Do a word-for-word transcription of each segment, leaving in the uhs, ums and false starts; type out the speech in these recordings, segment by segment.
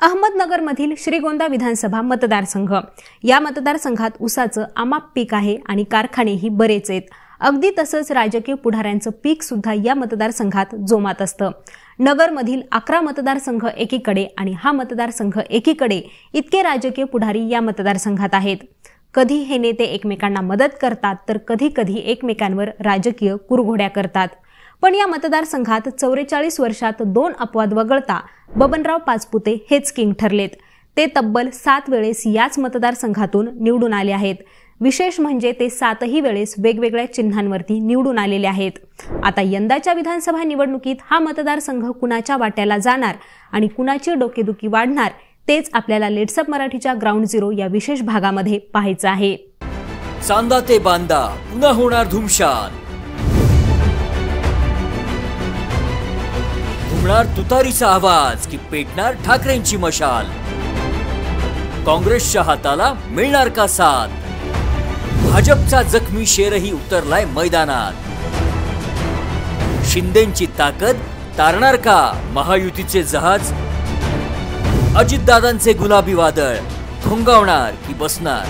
अहमदनगरमधील श्रीगोंदा विधानसभा मतदारसंघ या मतदारसंघात ऊसाचं अमाप पीक आहे आणि कारखानेही बरेच आहेत। अगदी तसंच राजकीय पुढाऱ्यांचं पीक सुद्धा या मतदारसंघात जोमात असतं। नगरमधील अकरा मतदारसंघ एकीकडे आणि हा मतदारसंघ एकीकडे इतके राजकीय पुढारी या मतदारसंघात आहेत। कधी हे नेते एकमेकांना मदत करतात तर कधी कधी एकमेकांवर राजकीय कुरघोड्या करतात। पण या मतदारसंघात चौवेचाळीस वर्षात दोन अपवाद वगळता बबनराव पाचपुते हेच किंग ठरलेत। ते तब्बल सात वेळेस याच मतदारसंघातून निवडून आले आहेत। विशेष म्हणजे ते सातही वेळेस वेगवेगळ्या चिन्हांवरती निवडून आलेले आहेत। आता यंदाच्या विधानसभा निवडणुकीत हा मतदारसंघ कुणाच्या वाट्याला जाणार आणि कुणाची डोकेदुखी वाढणार तेच आपल्याला लेट्सअप मराठीच्या ग्राउंड झिरो या विशेष भागामध्ये पाहायचं आहे। चांदा ते बांदा पुन्हा होणार धुमशान, घुमणार तुतारीचा आवाज की पेटणार ठाकरेंची मशाल, काँग्रेसच्या हाताला मिळणार का साथ, भाजपचा जखमी शेरही उतरलाय मैदानात, शिंदेंची ताकद तारणार का महायुतीचे जहाज, अजितदादांचे गुलाबी वादळ घोंगावणार की बसणार,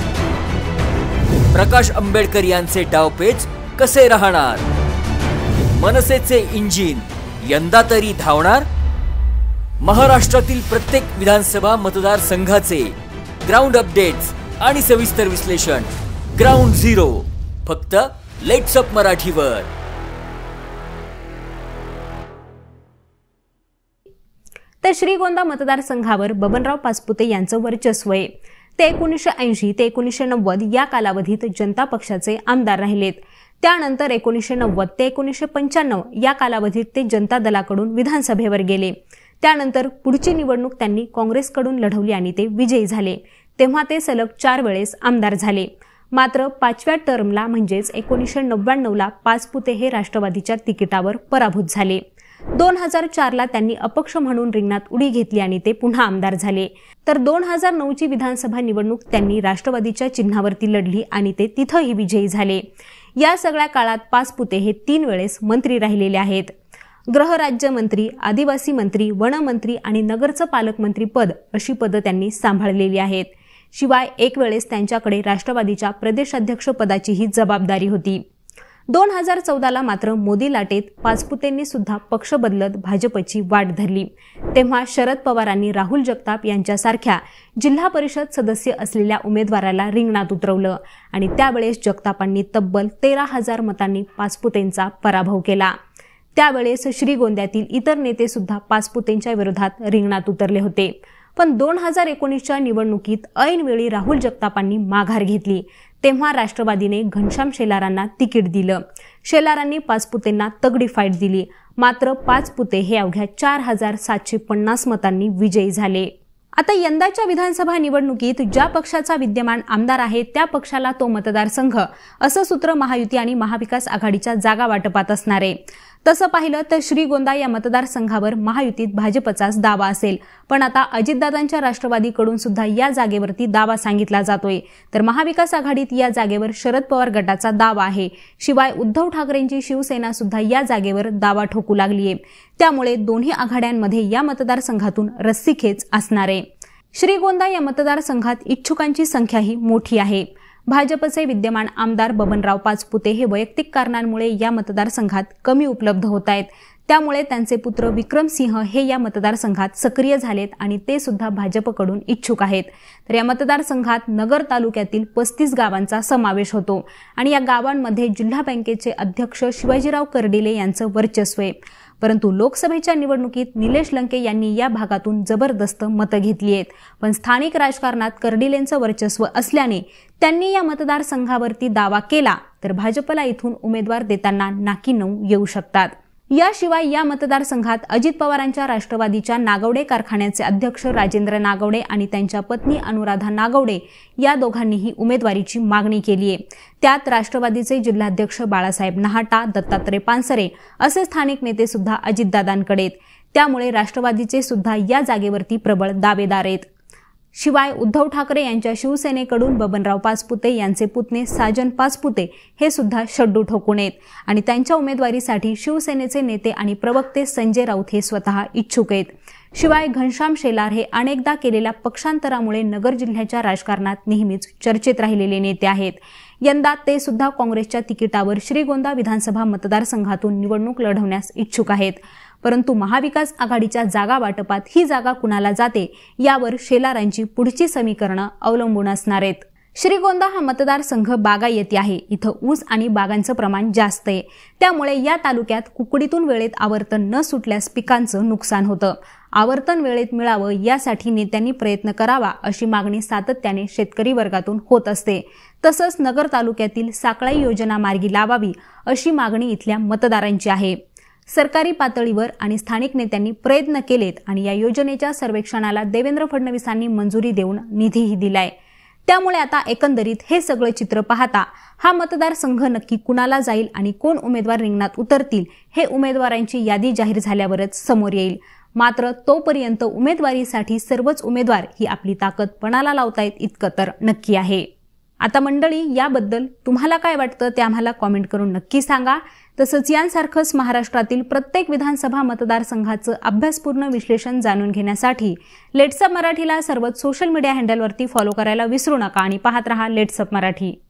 प्रकाश आंबेडकर यांचे डावपेच कसे राहणार, मनसेचे इंजिन यंदा तरी धावणार। महाराष्ट्रातील प्रत्येक विधानसभा मतदारसंघाचे ग्राउंड अपडेट्स आणि सविस्तर विश्लेषण ग्राउंड झिरो फक्त लेट्सअप मराठीवर। तर श्रीगोंदा मतदारसंघावर बबनराव पाचपुते यांचं वर्चस्व आहे। ते एकोणीसशे ऐंशी ते एकोणीसशे नव्वद या कालावधीत जनता पक्षाचे आमदार राहिलेत। त्यानंतर एकोणीसशे नव्वद ते एकोणीसशे पंच्याण्णव या कालावधीत ते जनता दलाकडून विधानसभेवर गेले। त्यानंतर पुढची निवडणूक त्यांनी काँग्रेसकडून लढवली आणि ते विजयी झाले। तेव्हा ते सलग चार वेळेस आमदार झाले। मात्र पाचव्या टर्मला म्हणजेच एकोणीसशे नव्याण्णव ला पाचपुते हे राष्ट्रवादीच्या तिकिटावर पराभूत झाले। दोन हजार चार ला त्यांनी अपक्ष म्हणून रिंगणात उडी घेतली आणि ते पुन्हा आमदार झाले। तर दोन हजार नऊ ची विधानसभा निवडणूक त्यांनी राष्ट्रवादीच्या चिन्हावरती लढली आणि ते तिथंही विजयी झाले। या सगळ्या काळात पाचपुते हे तीन वेळेस मंत्री राहिलेले आहेत। गृहराज्यमंत्री, आदिवासी मंत्री, वनमंत्री आणि नगरचं पालकमंत्री पद अशी पदं त्यांनी सांभाळलेली आहेत। शिवाय एक वेळेस त्यांच्याकडे राष्ट्रवादीच्या प्रदेशाध्यक्ष पदाचीही जबाबदारी होती। दोन हजार चौदा ला मात्र मोदी लाटेत पाचपुतेंनी सुद्धा पक्ष बदलत भाजपची वाट धरली। तेव्हा शरद पवारांनी राहुल जगताप यांच्यासारख्या जिल्हा परिषद सदस्य असलेल्या उमेदवाराला रिंगणात उतरवलं आणि त्यावेळेस जगतापांनी तब्बल तेरा हजार मतांनी पाचपुतेंचा पराभव केला। त्यावेळेस श्रीगोंद्यातील इतर नेते सुद्धा पाचपुतेंच्या विरोधात रिंगणात उतरले होते। पण दोन हजार एकोणीसच्या निवडणुकीत ऐनवेळी राहुल जगतापांनी माघार घेतली। तेव्हा राष्ट्रवादीने घनश्याम शेलारांना तिकीट दिलं। शेलारांनी पाचपुतेंना तगडी फाईट दिली। मात्र पाचपुते हे अवघ्या चार हजार सातशे पन्नास मतांनी विजयी झाले। आता यंदाच्या विधानसभा निवडणुकीत ज्या पक्षाचा विद्यमान आमदार आहे त्या पक्षाला तो मतदारसंघ असं सूत्र महायुती आणि महाविकास आघाडीच्या जागा वाटपात असणार आहे। तसं पाहिलं तर श्रीगोंदा या मतदारसंघावर महायुतीत भाजपचाच दावा असेल। पण आता अजितदादांच्या राष्ट्रवादीकडून सुद्धा या जागेवरती दावा सांगितला जातोय। तर महाविकास आघाडीत या जागेवर शरद पवार गटाचा दावा आहे। शिवाय उद्धव ठाकरेंची शिवसेना सुद्धा या जागेवर दावा ठोकू लागलीये। त्यामुळे दोन्ही आघाड्यांमध्ये या मतदारसंघातून रस्सीखेच असणार आहे। श्रीगोंदा या मतदारसंघात इच्छुकांची संख्याही मोठी आहे। भाजपचे विद्यमान आमदार बबनराव पाचपुते हे वैयक्तिक कारणांमुळे या मतदारसंघात कमी उपलब्ध होत आहेत। त्यामुळे त्यांचे पुत्र विक्रमसिंह हे या मतदारसंघात सक्रिय झालेत आणि ते सुद्धा भाजपकडून इच्छुक आहेत। तर या मतदारसंघात नगर तालुक्यातील पस्तीस गावांचा समावेश होतो आणि या गावांमध्ये जिल्हा बँकेचे अध्यक्ष शिवाजीराव कर्डिले यांचं वर्चस्व आहे। परंतु लोकसभेच्या निवडणुकीत निलेश लंके यांनी या भागातून जबरदस्त मतं घेतली आहेत। पण स्थानिक राजकारणात कर्डिलेंचं वर्चस्व असल्याने त्यांनी या मतदारसंघावरती दावा केला तर भाजपला इथून उमेदवार देताना नाकी नऊ येऊ शकतात। याशिवाय या मतदारसंघात अजित पवारांच्या राष्ट्रवादीच्या नागवडे कारखान्याचे अध्यक्ष राजेंद्र नागवडे आणि त्यांच्या पत्नी अनुराधा नागवडे या दोघांनीही उमेदवारीची मागणी केली आहे। त्यात राष्ट्रवादीचे जिल्हाध्यक्ष बाळासाहेब नहाटा, दत्तात्रय पानसरे असे स्थानिक नेते सुद्धा अजितदादांकडे आहेत। त्यामुळे राष्ट्रवादीचे सुद्धा या जागेवरती प्रबळ दावेदार आहेत। शिवाय उद्धव ठाकरे यांच्या शिवसेनेकडून बबनराव पाचपुते यांचे पुतणे साजन पाचपुते हे सुद्धा शड्डू ठोकून आहेत आणि त्यांच्या उमेदवारीसाठी शिवसेनेचे नेते आणि प्रवक्ते संजय राऊत हे स्वतः इच्छुक आहेत। शिवाय घनश्याम शेलार हे अनेकदा केलेल्या पक्षांतरामुळे नगर जिल्ह्याच्या राजकारणात नेहमीच चर्चेत राहिलेले नेते आहेत. यंदा ते सुद्धा काँग्रेसच्या तिकिटावर श्रीगोंदा विधानसभा मतदारसंघातून निवडणूक लढवण्यास इच्छुक आहेत. परंतु महाविकास आघाडीच्या जागा वाटपात ही जागा कुणाला जाते यावर शेलारांची पुढची समीकरणं अवलंबून असणार आहेत. श्रीगोंदा हा मतदारसंघ बागायती आहे. इथं ऊस आणि बागांचं प्रमाण जास्त आहे. त्यामुळे या तालुक्यात कुकडीतून वेळेत आवर्तन न सुटल्यास पिकांचं नुकसान होतं. आवर्तन वेळेत मिळावं यासाठी नेत्यांनी प्रयत्न करावा अशी मागणी सातत्याने शेतकरी वर्गातून होत असते. तसंच नगर तालुक्यातील साकळाई योजना मार्गी लावावी अशी मागणी इथल्या मतदारांची आहे. सरकारी पातळीवर आणि स्थानिक नेत्यांनी प्रयत्न केलेत आणि या योजनेच्या सर्वेक्षणाला देवेंद्र फडणवीसांनी मंजुरी देऊन निधीही दिलाय. त्यामुळे आता एकंदरीत हे सगळं चित्र पाहता हा मतदारसंघ नक्की कुणाला जाईल आणि कोण उमेदवार रिंगणात उतरतील हे उमेदवारांची यादी जाहीर झाल्यावरच समोर येईल. मात्र तोपर्यंत उमेदवारीसाठी सर्वच उमेदवार ही आपली ताकद पणाला लावतायत इतकं तर नक्की आहे. आता मंडळी, याबद्दल तुम्हाला काय वाटतं ते आम्हाला कॉमेंट करून नक्की सांगा. तसंच यांसारखंच महाराष्ट्रातील प्रत्येक विधानसभा मतदारसंघाचं अभ्यासपूर्ण विश्लेषण जाणून घेण्यासाठी लेट्सअप मराठीला सर्वच सोशल मीडिया हँडलवरती फॉलो करायला विसरू नका आणि पाहत रहा लेट्सअप मराठी.